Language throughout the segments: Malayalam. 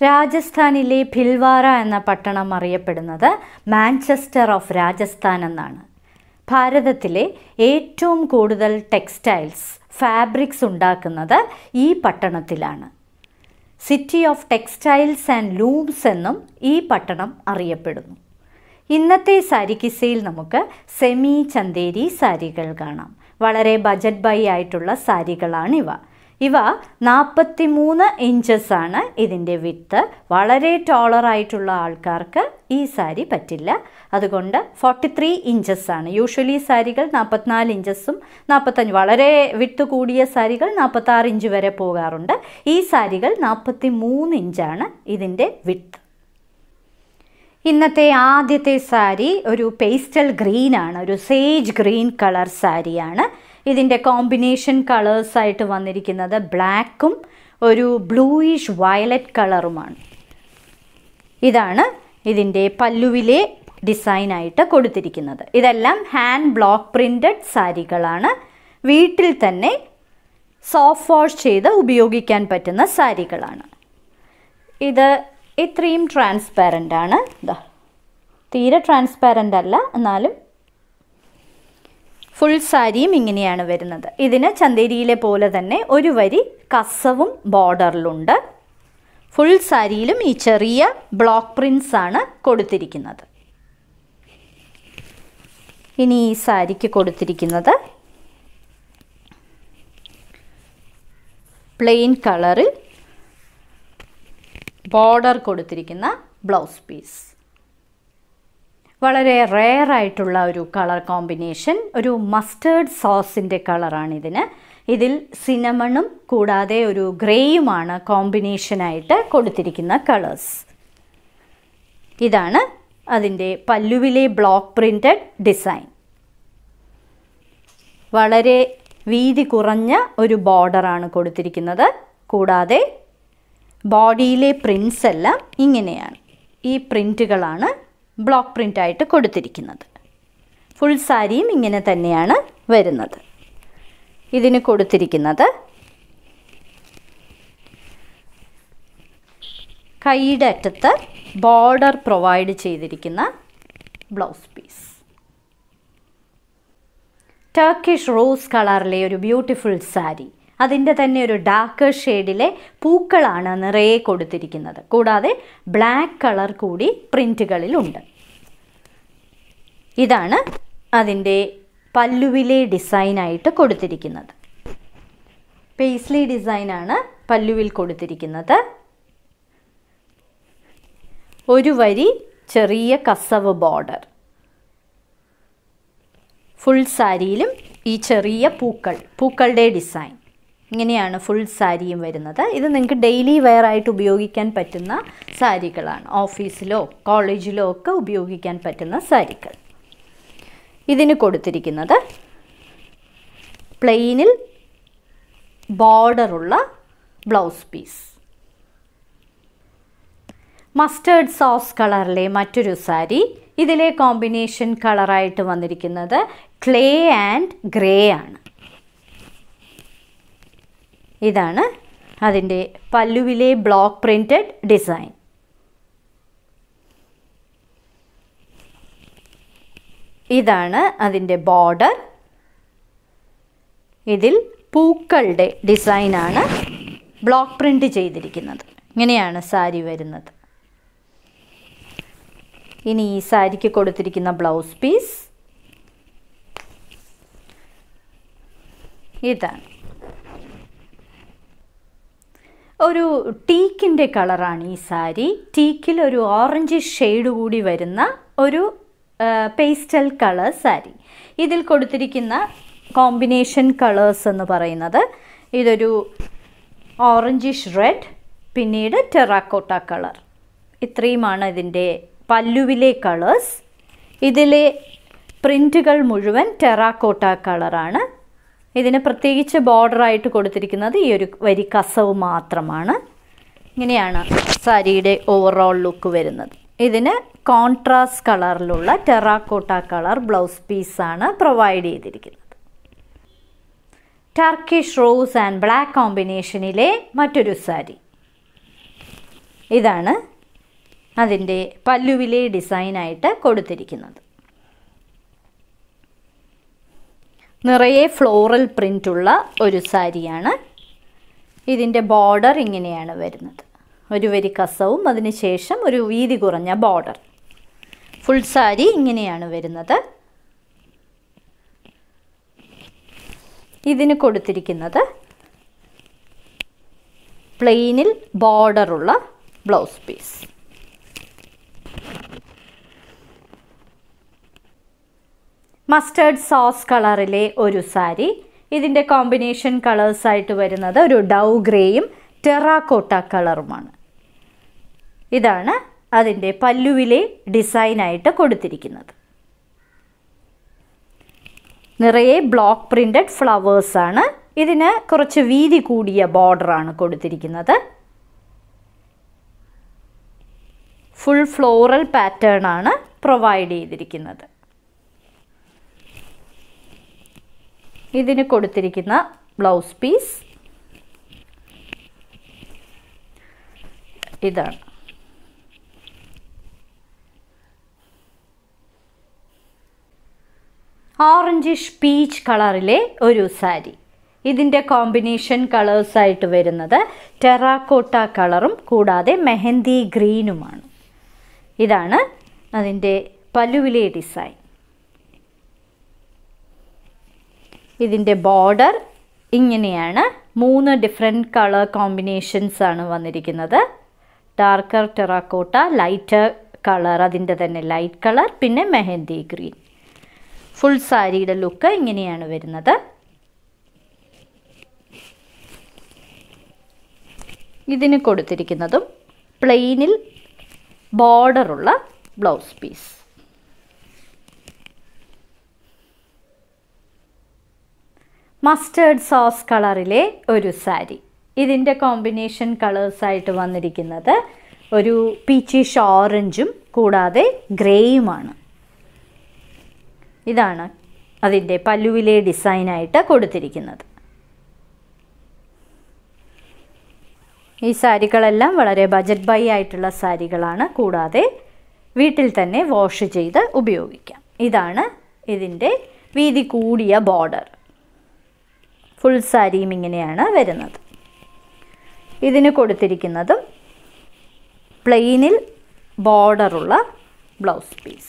രാജസ്ഥാനിലെ ഭിൽവാര എന്ന പട്ടണം അറിയപ്പെടുന്നത് മാഞ്ചസ്റ്റർ ഓഫ് രാജസ്ഥാൻ എന്നാണ്. ഭാരതത്തിലെ ഏറ്റവും കൂടുതൽ ടെക്സ്റ്റൈൽസ്, ഫാബ്രിക്സ് ഉണ്ടാക്കുന്നത് ഈ പട്ടണത്തിലാണ്. City of textiles and looms എന്നും ഈ പട്ടണം അറിയപ്പെടുന്നു. ഇന്നത്തെ സാരി കിസ്സയിൽ നമുക്ക് സെമി ചന്തേരി സാരികൾ കാണാം. വളരെ ബജറ്റ് ബൈ ആയിട്ടുള്ള സാരികളാണിവ. ഇവ 43 ഇഞ്ചസ് ആണ് ഇതിൻ്റെ വിഡ്ത്ത്. വളരെ ടോളറായിട്ടുള്ള ആൾക്കാർക്ക് ഈ സാരി പറ്റില്ല. അതുകൊണ്ട് 43 ഇഞ്ചസ് ആണ്. യൂഷ്വലി സാരികൾ 44 ഇഞ്ചസും 45, വളരെ വിഡ്ത്ത് കൂടിയ സാരികൾ 46 ഇഞ്ച് വരെ പോകാറുണ്ട്. ഈ സാരികൾ 43 ഇഞ്ചാണ് ഇതിൻ്റെ വിഡ്ത്ത്. ഇന്നത്തെ ആദ്യത്തെ സാരി ഒരു പേസ്റ്റൽ ഗ്രീൻ ആണ്, ഒരു സേജ് ഗ്രീൻ കളർ സാരിയാണ്. ഇതിൻ്റെ കോമ്പിനേഷൻ കളേഴ്സായിട്ട് വന്നിരിക്കുന്നത് ബ്ലാക്കും ഒരു ബ്ലൂയിഷ് വയലറ്റ് കളറുമാണ്. ഇതാണ് ഇതിൻ്റെ പല്ലുവിലെ ഡിസൈനായിട്ട് കൊടുത്തിരിക്കുന്നത്. ഇതെല്ലാം ഹാൻഡ് ബ്ലോക്ക് പ്രിൻറ്റഡ് സാരികളാണ്. വീട്ടിൽ തന്നെ സോഫ്റ്റ് വാഷ് ചെയ്ത് ഉപയോഗിക്കാൻ പറ്റുന്ന സാരികളാണ്. ഇത് ഇത്രയും ട്രാൻസ്പാരൻ്റ് ആണ്. ഇതാ, തീരെ ട്രാൻസ്പാരൻ്റ് അല്ല, എന്നാലും ഫുൾ സാരിയും ഇങ്ങനെയാണ് വരുന്നത്. ഇതിന് ചന്തേരിയിലെ പോലെ തന്നെ ഒരു വരി കസവും ബോർഡറിലുണ്ട്. ഫുൾ സാരിയിലും ഈ ചെറിയ ബ്ലോക്ക് പ്രിൻറ്റ്സ് ആണ് കൊടുത്തിരിക്കുന്നത്. ഇനി ഈ സാരിക്ക് കൊടുത്തിരിക്കുന്നത് പ്ലെയിൻ കളറിൽ ബോർഡർ കൊടുത്തിരിക്കുന്ന ബ്ലൗസ് പീസ്. വളരെ റെയർ ആയിട്ടുള്ള ഒരു കളർ കോമ്പിനേഷൻ, ഒരു മസ്റ്റേർഡ് സോസിൻ്റെ കളറാണിതിന്. ഇതിൽ സിനമണും കൂടാതെ ഒരു ഗ്രേയുമാണ് കോമ്പിനേഷനായിട്ട് കൊടുത്തിരിക്കുന്ന കളേഴ്സ്. ഇതാണ് അതിൻ്റെ പല്ലുവിലെ ബ്ലോക്ക് പ്രിൻറ്റഡ് ഡിസൈൻ. വളരെ വീതി കുറഞ്ഞ ഒരു ബോർഡറാണ് കൊടുത്തിരിക്കുന്നത്. കൂടാതെ ബോഡിയിലെ പ്രിൻറ്റ്സ് എല്ലാം ഇങ്ങനെയാണ്. ഈ പ്രിൻറ്റുകളാണ് ബ്ലോക്ക് പ്രിൻ്റായിട്ട് കൊടുത്തിരിക്കുന്നത്. ഫുൾ സാരിയും ഇങ്ങനെ തന്നെയാണ് വരുന്നത്. ഇതിന് കൊടുത്തിരിക്കുന്നത് കൈയുടെ അറ്റത്ത് ബോർഡർ പ്രൊവൈഡ് ചെയ്തിരിക്കുന്ന ബ്ലൗസ് പീസ്. ടർക്കിഷ് റോസ് കളറിലെ ഒരു ബ്യൂട്ടിഫുൾ സാരി. അതിൻ്റെ തന്നെ ഒരു ഡാർക്ക് ഷെയ്ഡിലെ പൂക്കളാണ് നിറയെ കൊടുത്തിരിക്കുന്നത്. കൂടാതെ ബ്ലാക്ക് കളർ കൂടി പ്രിൻറ്റുകളിലുണ്ട്. ഇതാണ് അതിൻ്റെ പല്ലുവിലെ ഡിസൈനായിട്ട് കൊടുത്തിരിക്കുന്നത്. പേസ്ലി ഡിസൈനാണ് പല്ലുവിൽ കൊടുത്തിരിക്കുന്നത്. ഒരു വരി ചെറിയ കസവ് ബോർഡർ. ഫുൾ സാരിയിലും ഈ ചെറിയ പൂക്കളുടെ ഡിസൈൻ. ഇങ്ങനെയാണ് ഫുൾ സാരിയും വരുന്നത്. ഇത് നിങ്ങൾക്ക് ഡെയിലി വെയർ ആയിട്ട് ഉപയോഗിക്കാൻ പറ്റുന്ന സാരികളാണ്. ഓഫീസിലോ കോളേജിലോ ഒക്കെ ഉപയോഗിക്കാൻ പറ്റുന്ന സാരികൾ. ഇതിന് കൊടുത്തിരിക്കുന്നത് പ്ലെയിനിൽ ബോർഡറുള്ള ബ്ലൗസ് പീസ്. മസ്റ്റേർഡ് സോസ് കളറിലെ മറ്റൊരു സാരി. ഇതിലെ കോമ്പിനേഷൻ കളറായിട്ട് വന്നിരിക്കുന്നത് ക്ലേ ആൻഡ് ഗ്രേ ആണ്. ഇതാണ് അതിൻ്റെ പല്ലുവിലെ ബ്ലോക്ക് പ്രിൻറ്റഡ് ഡിസൈൻ. ഇതാണ് അതിൻ്റെ ബോർഡർ. ഇതിൽ പൂക്കളുടെ ഡിസൈനാണ് ബ്ലോക്ക് പ്രിൻ്റ് ചെയ്തിരിക്കുന്നത്. ഇങ്ങനെയാണ് സാരി വരുന്നത്. ഇനി ഈ സാരിക്ക് കൊടുത്തിരിക്കുന്ന ബ്ലൗസ് പീസ് ഇതാണ്. ഒരു ടീക്കിൻ്റെ കളറാണ് ഈ സാരി. ടീക്കിൽ ഒരു ഓറഞ്ച് ഷെയ്ഡ് കൂടി വരുന്ന ഒരു പേസ്റ്റൽ കളർ സാരി. ഇതിൽ കൊടുത്തിരിക്കുന്ന കോമ്പിനേഷൻ കളേഴ്സ് എന്ന് പറയുന്നത് ഇതൊരു ഓറഞ്ചിഷ് റെഡ്, പിന്നീട് ടെറാക്കോട്ട കളർ. ഇത്രയുമാണ് ഇതിൻ്റെ പല്ലുവിലെ കളേഴ്സ്. ഇതിലെ പ്രിൻറ്റുകൾ മുഴുവൻ ടെറാക്കോട്ട കളറാണ്. ഇതിന് പ്രത്യേകിച്ച് ബോർഡറായിട്ട് കൊടുത്തിരിക്കുന്നത് ഈ ഒരു വരി കസവ് മാത്രമാണ്. ഇങ്ങനെയാണ് സാരിയുടെ ഓവറോൾ ലുക്ക് വരുന്നത്. ഇതിന് കോൺട്രാസ്റ്റ് കളറിലുള്ള ടെറാക്കോട്ട കളർ ബ്ലൗസ് പീസാണ് പ്രൊവൈഡ് ചെയ്തിരിക്കുന്നത്. ടർക്കിഷ് റോസ് ആൻഡ് ബ്ലാക്ക് കോമ്പിനേഷനിലെ മറ്റൊരു സാരി. ഇതാണ് അതിൻ്റെ പല്ലുവിലെ ഡിസൈനായിട്ട് കൊടുത്തിരിക്കുന്നത്. നിറയെ ഫ്ലോറൽ പ്രിൻ്റുള്ള ഒരു സാരിയാണ്. ഇതിൻ്റെ ബോർഡർ ഇങ്ങനെയാണ് വരുന്നത്. ഒരു വരി കസവും അതിനുശേഷം ഒരു വീതി കുറഞ്ഞ ബോർഡർ. ഫുൾ സാരി ഇങ്ങനെയാണ് വരുന്നത്. ഇതിന് കൊടുത്തിരിക്കുന്നത് പ്ലെയിനിൽ ബോർഡറുള്ള ബ്ലൗസ് പീസ്. മസ്റ്റേർഡ് സോസ് കളറിലെ ഒരു സാരി. ഇതിൻ്റെ കോമ്പിനേഷൻ കളേഴ്സായിട്ട് വരുന്നത് ഒരു ഡൗ ഗ്രേയും ടെറാക്കോട്ട കളറുമാണ്. ഇതാണ് അതിൻ്റെ പല്ലുവിലെ ഡിസൈനായിട്ട് കൊടുത്തിരിക്കുന്നത്. നിറയെ ബ്ലോക്ക് പ്രിൻ്റഡ് ഫ്ലവേഴ്സാണ്. ഇതിന് കുറച്ച് വീതി കൂടിയ ബോർഡറാണ് കൊടുത്തിരിക്കുന്നത്. ഫുൾ ഫ്ലോറൽ പാറ്റേൺ ആണ് പ്രൊവൈഡ് ചെയ്തിരിക്കുന്നത്. ഇതിന് കൊടുത്തിരിക്കുന്ന ബ്ലൗസ് പീസ് ഇതാണ്. ഓറഞ്ചിഷ് പീച്ച് കളറിലെ ഒരു സാരി. ഇതിൻ്റെ കോമ്പിനേഷൻ കളേഴ്സായിട്ട് വരുന്നത് ടെറാക്കോട്ട കളറും കൂടാതെ മെഹന്തി ഗ്രീനുമാണ്. ഇതാണ് അതിൻ്റെ പല്ലുവിലെ ഡിസൈൻ. ഇതിൻ്റെ ബോർഡർ ഇങ്ങനെയാണ്. 3 ഡിഫറെൻറ്റ് കളർ കോമ്പിനേഷൻസ് ആണ് വന്നിരിക്കുന്നത്. ഡാർക്കർ ടെറാക്കോട്ട, ലൈറ്റർ കളർ, അതിൻ്റെ തന്നെ ലൈറ്റ് കളർ, പിന്നെ മെഹന്തി ഗ്രീൻ. ഫുൾ സാരിയുടെ ലുക്ക് ഇങ്ങനെയാണ് വരുന്നത്. ഇതിന് കൊടുത്തിരിക്കുന്നതും പ്ലെയിനിൽ ബോർഡറുള്ള ബ്ലൗസ് പീസ്. മസ്റ്റേർഡ് സോസ് കളറിലെ ഒരു സാരി. ഇതിൻ്റെ കോമ്പിനേഷൻ കളേഴ്സായിട്ട് വന്നിരിക്കുന്നത് ഒരു പീച്ചിഷ് ഓറഞ്ചും കൂടാതെ ഗ്രേയുമാണ്. ഇതാണ് അതിൻ്റെ പല്ലുവിലെ ഡിസൈനായിട്ട് കൊടുത്തിരിക്കുന്നത്. ഈ സാരികളെല്ലാം വളരെ ബജറ്റ് ബൈ ആയിട്ടുള്ള സാരികളാണ്. കൂടാതെ വീട്ടിൽ തന്നെ വാഷ് ചെയ്ത് ഉപയോഗിക്കാം. ഇതാണ് ഇതിൻ്റെ വീതി കൂടിയ ബോർഡർ. ഫുൾ സാരിയും ഇങ്ങനെയാണ് വരുന്നത്. ഇതിന് കൊടുത്തിരിക്കുന്നതും പ്ലെയിനിൽ ബോർഡറുള്ള ബ്ലൗസ് പീസ്.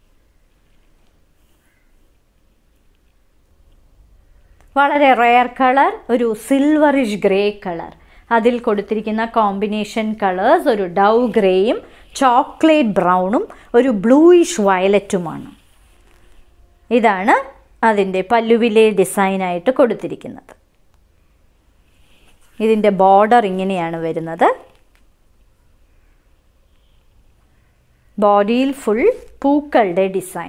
വളരെ റെയർ കളർ, ഒരു സിൽവറിഷ് ഗ്രേ കളർ. അതിൽ കൊടുത്തിരിക്കുന്ന കോമ്പിനേഷൻ കളേഴ്സ് ഒരു ഡൗ ഗ്രേയും ചോക്ലേറ്റ് ബ്രൗണും ഒരു ബ്ലൂയിഷ് വയലറ്റുമാണ്. ഇതാണ് അതിൻ്റെ പല്ലുവിലെ ഡിസൈനായിട്ട് കൊടുത്തിരിക്കുന്നത്. ഇതിൻ്റെ ബോർഡർ ഇങ്ങനെയാണ് വരുന്നത്. ബോഡിയിൽ ഫുൾ പൂക്കളുടെ ഡിസൈൻ.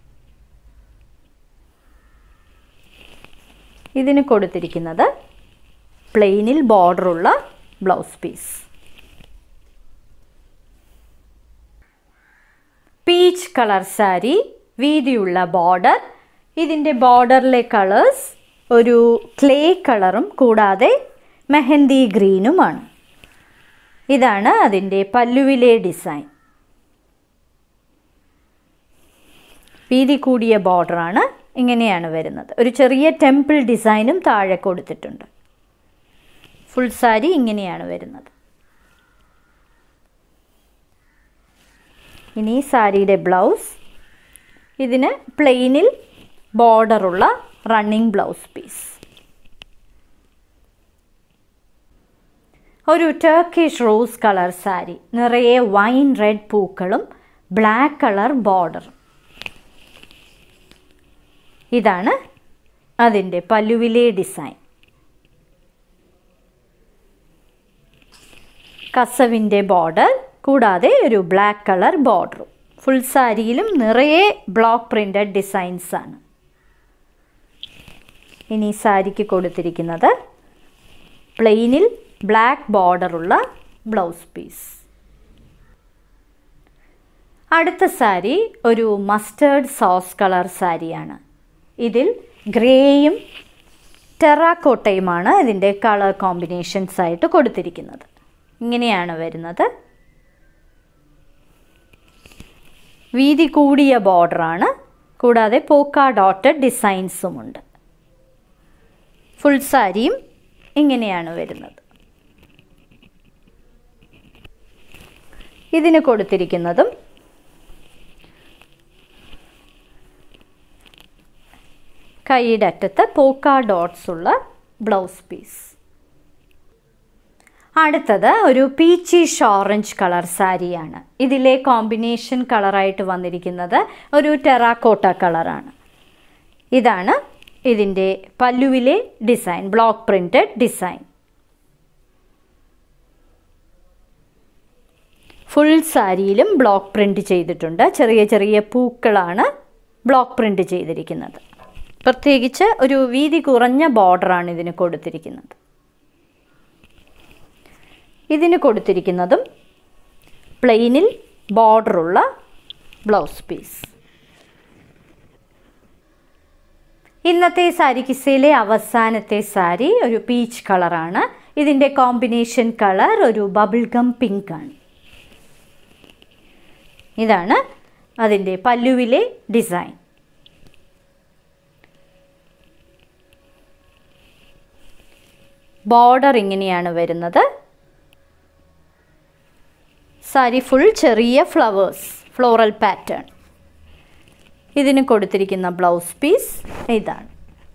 ഇതിന് കൊടുത്തിരിക്കുന്നത് പ്ലെയിനിൽ ബോർഡറുള്ള blouse piece. Peach colour sari, വീതിയുള്ള ബോർഡർ. ഇതിൻ്റെ ബോർഡറിലെ കളേഴ്സ് ഒരു ക്ലേ കളറും കൂടാതെ മെഹന്തി ഗ്രീനുമാണ്. ഇതാണ് അതിൻ്റെ പല്ലുവിലെ ഡിസൈൻ. വീതി കൂടിയ ബോർഡറാണ്. ഇങ്ങനെയാണ് വരുന്നത്. ഒരു ചെറിയ ടെമ്പിൾ ഡിസൈനും താഴെ കൊടുത്തിട്ടുണ്ട്. ഫുൾ സാരി ഇങ്ങനെയാണ് വരുന്നത്. ഇനി സാരിയുടെ ബ്ലൗസ്. ഇതിന് പ്ലെയിനിൽ ബോർഡറുള്ള റണ്ണിങ് ബ്ലൗസ് പീസ്. ഒരു ടർക്കിഷ് റോസ് കളർ സാരി. നിറയെ വൈൻ റെഡ് പൂക്കളും ബ്ലാക്ക് കളർ ബോർഡറും. ഇതാണ് അതിൻ്റെ പല്ലുവിലെ ഡിസൈൻ. കസവിൻ്റെ ബോർഡർ കൂടാതെ ഒരു ബ്ലാക്ക് കളർ ബോർഡറും. ഫുൾ സാരിയിലും നിറയെ ബ്ലോക്ക് പ്രിൻ്റഡ് ഡിസൈൻസ് ആണ്. ഇനി സാരിക്ക് കൊടുത്തിരിക്കുന്നത് പ്ലെയിനിൽ ബ്ലാക്ക് ബോർഡറുള്ള ബ്ലൗസ് പീസ്. അടുത്ത സാരി ഒരു മസ്റ്റേർഡ് സോസ് കളർ സാരിയാണ്. ഇതിൽ ഗ്രേയും ടെറാക്കോട്ടയുമാണ് ഇതിൻ്റെ കളർ കോമ്പിനേഷൻസ് ആയിട്ട് കൊടുത്തിരിക്കുന്നത്. ഇങ്ങനെയാണ് വരുന്നത്. വീതി കൂടിയ ബോർഡറാണ്, കൂടാതെ പോക്ക ഡോട്ടഡ് ഡിസൈൻസുമുണ്ട്. ഫുൾ സാരിയും ഇങ്ങനെയാണ് വരുന്നത്. ഇതിന് കൊടുത്തിരിക്കുന്നതും കൈയുടെ അറ്റത്ത് പോക്ക ഡോട്ട്സ് ഉള്ള ബ്ലൗസ് പീസ്. അടുത്തത് ഒരു പീച്ചിഷ് ഓറഞ്ച് കളർ സാരിയാണ്. ഇതിലെ കോമ്പിനേഷൻ കളറായിട്ട് വന്നിരിക്കുന്നത് ഒരു ടെറാക്കോട്ട കളറാണ്. ഇതാണ് ഇതിൻ്റെ പല്ലുവിലെ design, block printed design. Full സാരിയിലും ബ്ലോക്ക് പ്രിൻറ്റ് ചെയ്തിട്ടുണ്ട്. ചെറിയ ചെറിയ പൂക്കളാണ് ബ്ലോക്ക് പ്രിൻറ്റ് ചെയ്തിരിക്കുന്നത്. പ്രത്യേകിച്ച് ഒരു വീതി കുറഞ്ഞ ബോർഡറാണ് ഇതിന് കൊടുത്തിരിക്കുന്നത്. ഇതിന് കൊടുത്തിരിക്കുന്നതും പ്ലെയിനിൽ ബോർഡറുള്ള ബ്ലൗസ് പീസ്. ഇന്നത്തെ സാരി കിസ്സയിലെ അവസാനത്തെ സാരി ഒരു പീച്ച് കളറാണ്. ഇതിൻ്റെ കോമ്പിനേഷൻ കളർ ഒരു ബബിൾ ഗം പിങ്ക് ആണ്. ഇതാണ് അതിൻ്റെ പല്ലുവിലെ ഡിസൈൻ. ബോർഡർ ഇങ്ങനെയാണ് വരുന്നത്. സാരി ഫുൾ ചെറിയ ഫ്ലവേഴ്സ്, ഫ്ലോറൽ പാറ്റേൺ. ഇതിന് കൊടുത്തിരിക്കുന്ന ബ്ലൗസ് പീസ് ഇതാണ്.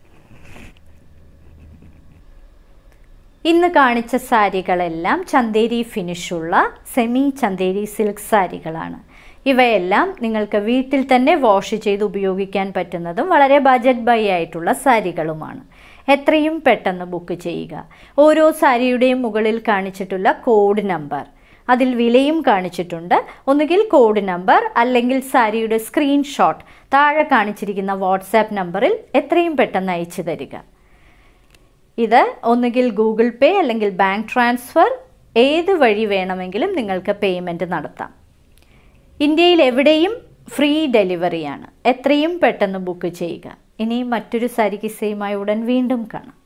ഇന്ന് കാണിച്ച സാരികളെല്ലാം ചന്തേരി ഫിനിഷുള്ള സെമി ചന്തേരി സിൽക്ക് സാരികളാണ്. ഇവയെല്ലാം നിങ്ങൾക്ക് വീട്ടിൽ തന്നെ വാഷ് ചെയ്ത് ഉപയോഗിക്കാൻ പറ്റുന്നതും വളരെ ബജറ്റ് ബൈ ആയിട്ടുള്ള സാരികളുമാണ്. എത്രയും പെട്ടെന്ന് ബുക്ക് ചെയ്യുക. ഓരോ സാരിയുടെയും മുകളിൽ കാണിച്ചിട്ടുള്ള കോഡ് നമ്പർ, അതിൽ വിലയും കാണിച്ചിട്ടുണ്ട്. ഒന്നുകിൽ കോഡ് നമ്പർ അല്ലെങ്കിൽ സാരിയുടെ സ്ക്രീൻഷോട്ട് താഴെ കാണിച്ചിരിക്കുന്ന വാട്സാപ്പ് നമ്പറിൽ എത്രയും പെട്ടെന്ന് അയച്ചു തരിക. ഇത് ഒന്നുകിൽ ഗൂഗിൾ പേ അല്ലെങ്കിൽ ബാങ്ക് ട്രാൻസ്ഫർ, ഏത് വഴി വേണമെങ്കിലും നിങ്ങൾക്ക് പേയ്മെൻറ്റ് നടത്താം. ഇന്ത്യയിൽ എവിടെയും ഫ്രീ ഡെലിവറിയാണ്. എത്രയും പെട്ടെന്ന് ബുക്ക് ചെയ്യുക. ഇനി മറ്റൊരു സാരി കിസ്സയുമായി ഉടൻ വീണ്ടും കാണാം.